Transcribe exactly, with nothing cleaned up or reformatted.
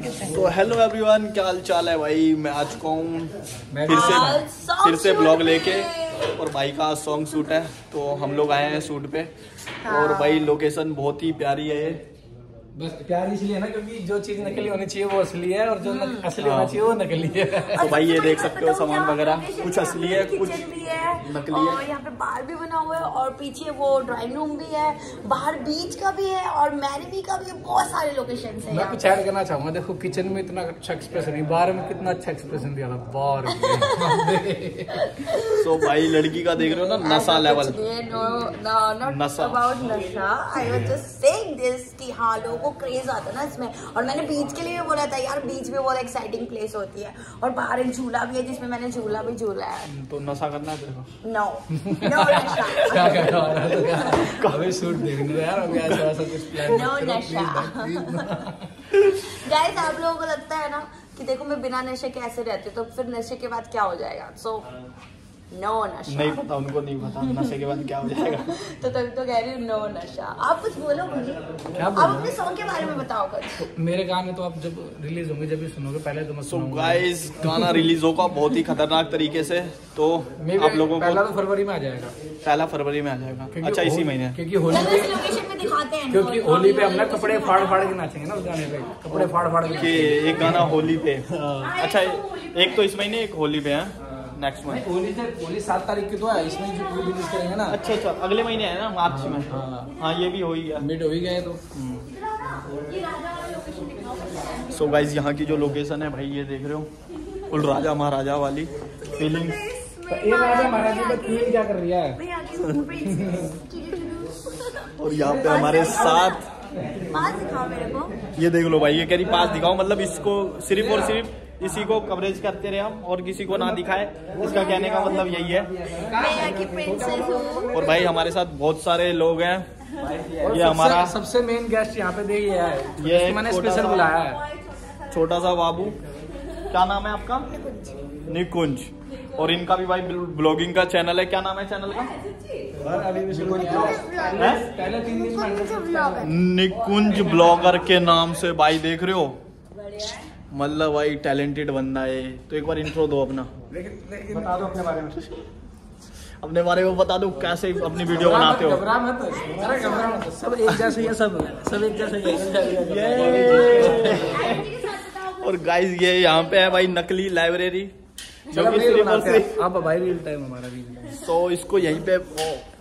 तो hello everyone, क्या हाल चाल है भाई। मैं आ चुका हूँ फिर से फिर से ब्लॉग लेके, और भाई का सॉन्ग शूट है तो हम लोग आए हैं शूट पे। और भाई लोकेशन बहुत ही प्यारी है। बस प्यारी इसलिए है ना क्योंकि जो चीज नकली होनी चाहिए वो असली है, और जो असली होना चाहिए वो नकली है। तो भाई ये देख सकते हो सामान वगैरह कुछ असली है, कुछ नकली है। और यहाँ पे बार भी बना हुआ है और पीछे वो ड्राइंग रूम भी है, बाहर बीच का भी है और मैरिबी का भी है। बहुत सारे लोकेशन है। मैं कुछ ऐड करना चाहूंगा। देखो किचन में इतना अच्छा एक्सप्रेशन नहीं, बाहर में कितना अच्छा एक्सप्रेशन दिया था बाहर में। तो भाई लड़की का देख रहे हो ना नशा लेवल। नशा अबाउट नशा, I was just saying this कि हाँ लोगों को क्रेज आता है ना इसमें। और मैंने बीच के लिए भी बोला था यार, बीच में बहुत एक्साइटिंग प्लेस होती है और बाहर एक झूला भी है जिसमें मैंने झूला भी झूला है। तो नशा करना है तेरे को? नो नो नशा। क्या कर रहा है कभी शूट देखने यार, अभी ऐसा ऐसा कुछ प्लान नो नशा। गाइस आप लोगों को लगता है ना कि देखो मैं बिना नशे के ऐसे रहती हूँ, तो फिर नशे के बाद क्या हो जाएगा? सो नो नशा। नहीं पता, उनको नहीं पता नशे के बाद क्या हो जाएगा। तो तभी तो कह रही हूँ नो नशा। आप कुछ बोलो मुझे, आप अपने सॉन्ग के बारे में बताओ कुछ। तो मेरे गाने तो आप जब रिलीज होंगे जब भी सुनोगे, पहले तो मैं सो गाइस गाना रिलीज होगा बहुत ही खतरनाक तरीके से। तो आप लोगों को पहला तो फरवरी में आ जाएगा। पहला फरवरी में आ जाएगा। अच्छा इसी महीने, क्योंकि होली पे लोकेशन में दिखाते हैं, क्योंकि होली पे हम ना कपड़े फाड़ फाड़ के नाचेंगे ना उस गाने पे। कपड़े फाड़ फाड़ के एक गाना होली पे। अच्छा एक तो इस महीने, एक होली पे है नेक्स्ट मंथ। होली से होली सात तारीख की तो है, इसमें जो पूरी रिलीज करेंगे ना। अच्छा अच्छा अगले महीने है ना, मार्च में। हाँ हाँ ये भी हो ही गया, मिड हो ही गए तो। सो गाइस यहाँ की जो लोकेशन है भाई ये देख रहे हो, फुल राजा महाराजा वाली फीलिंग। ये राजा महाराजा की फीलिंग क्या कर रही है? और यहाँ पे हमारे साथ पास दिखाओ मेरे को। ये देख लो भाई, ये कह रही पास दिखाओ, मतलब इसको सिर्फ और सिर्फ इसी को कवरेज करते रहे हम और किसी को ना दिखाए। इसका कहने का मतलब यही है। मैं यहाँ की प्रिंसेस हूँ। और भाई हमारे साथ बहुत सारे लोग हैं। ये हमारा सबसे मेन गेस्ट यहाँ पे देखिए है, ये मैंने स्पेशल बुलाया है, छोटा सा बाबू। क्या नाम है आपका? निकुंज। और इनका भी भाई ब्लॉगिंग का चैनल है। क्या नाम है चैनल का? पहले तीन दिन निकुंज ब्लॉगर के नाम से भाई देख रहे हो। मतलब भाई टैलेंटेड बंदा है। तो एक बार इंट्रो दो अपना, बता दो अपने बारे में। अपने बारे में बता दो, कैसे अपनी वीडियो बनाते हो। घबरा मत, अरे घबरा मत, सब एक जैसे ही है, सब सब एक जैसे ही है। और गाइस ये यहाँ पे है भाई नकली लाइब्रेरी, जो कि सिर्फ और सिर्फ अब भाई रियल टाइम हमारा रील। तो इसको यहीं पे